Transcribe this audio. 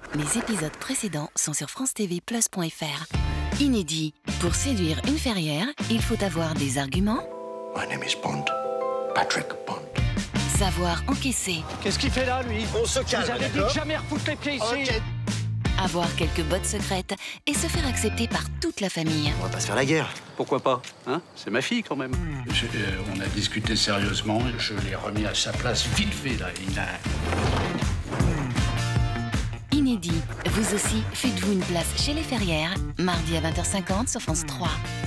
Les épisodes précédents sont sur francetvplus.fr. Inédit. Pour séduire une ferrière, il faut avoir des arguments. My name is Bond. Patrick Bond. Savoir encaisser. Qu'est-ce qu'il fait là, lui? On se calme, Vous avez dit de jamais refoutre les pieds ici. Ok. Avoir quelques bottes secrètes et se faire accepter par toute la famille. On va pas se faire la guerre. Pourquoi pas, hein? C'est ma fille, quand même. On a discuté sérieusement, je l'ai remis à sa place vite fait, là. Inédit. Vous aussi, faites-vous une place chez les ferrières. Mardi à 20h50 sur France 3.